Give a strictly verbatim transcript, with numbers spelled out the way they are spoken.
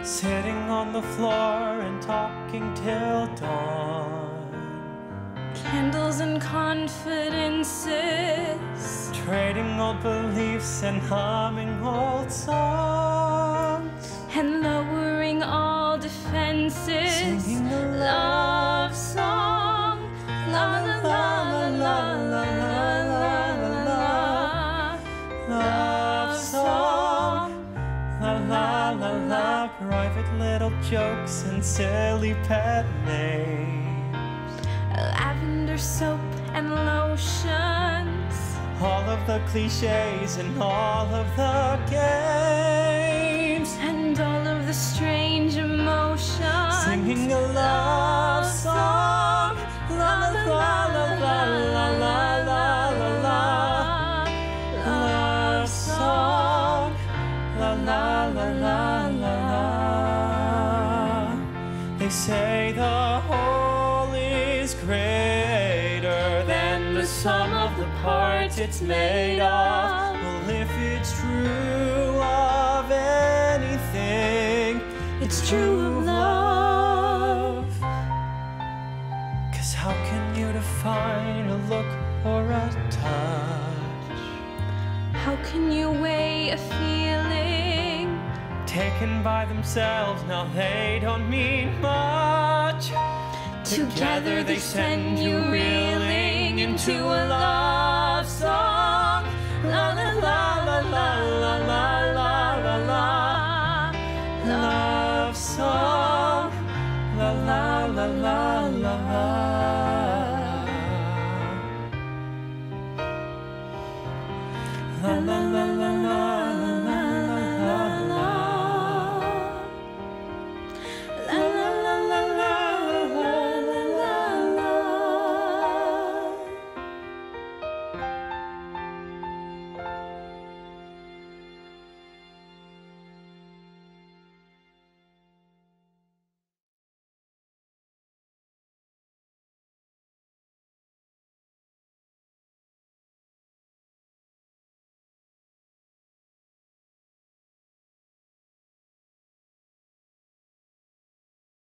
sitting on the floor and talking till dawn. Candles and confidences, trading old beliefs and humming old songs, and lowering all defenses. Singing a love song, la la la la la la la la la, love song, la la la la, private little jokes and silly pet names, lavender soap and lotions, all of the cliches and all of the games, and all of the strange emotions. Singing a love song, la la la la la la la la la, love song, la la la la la la. They say the whole is greater than the sum of the parts it's made of. Well, if it's true of anything, it's true of love. 'Cause how can you define a look or a touch? How can you weigh a feeling? Taken by themselves, now they don't mean much. Together they send you reeling into a love